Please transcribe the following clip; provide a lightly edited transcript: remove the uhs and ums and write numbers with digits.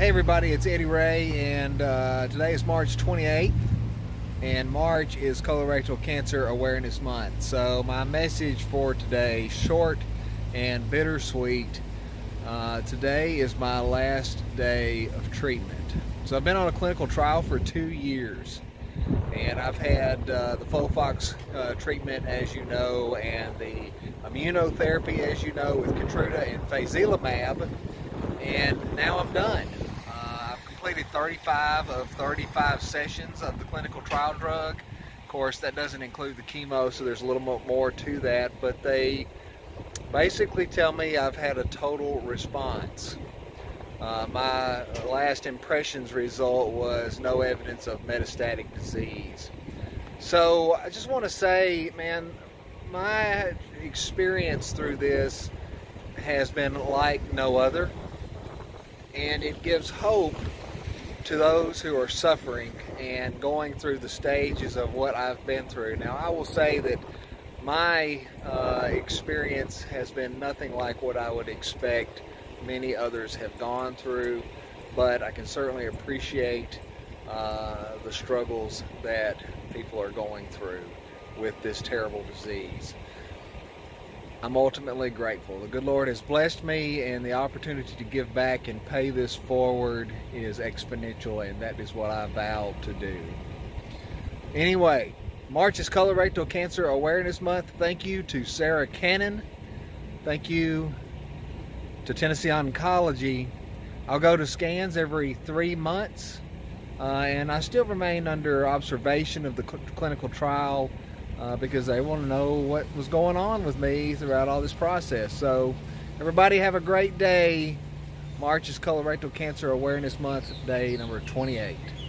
Hey everybody, it's Eddie Ray, and today is March 28th, and March is Colorectal Cancer Awareness Month. So my message for today, short and bittersweet. Today is my last day of treatment. So I've been on a clinical trial for 2 years, and I've had the FOLFOX treatment, as you know, and the immunotherapy, as you know, with Keytruda and Fazilamab, and now I'm done. I've completed 35 of 35 sessions of the clinical trial drug. Of course, that doesn't include the chemo, so there's a little more to that, but they basically tell me I've had a total response. My last impressions result was no evidence of metastatic disease. So I just want to say, man, my experience through this has been like no other, and it gives hope to those who are suffering and going through the stages of what I've been through. Now, I will say that my experience has been nothing like what I would expect many others have gone through, but I can certainly appreciate the struggles that people are going through with this terrible disease. I'm ultimately grateful. The good Lord has blessed me, and the opportunity to give back and pay this forward is exponential, and that is what I vowed to do. Anyway, March is Colorectal Cancer Awareness Month. Thank you to Sarah Cannon. Thank you to Tennessee Oncology. I'll go to scans every 3 months, and I still remain under observation of the clinical trial because they want to know what was going on with me throughout all this process. So everybody have a great day. March is Colorectal Cancer Awareness Month, day number 28.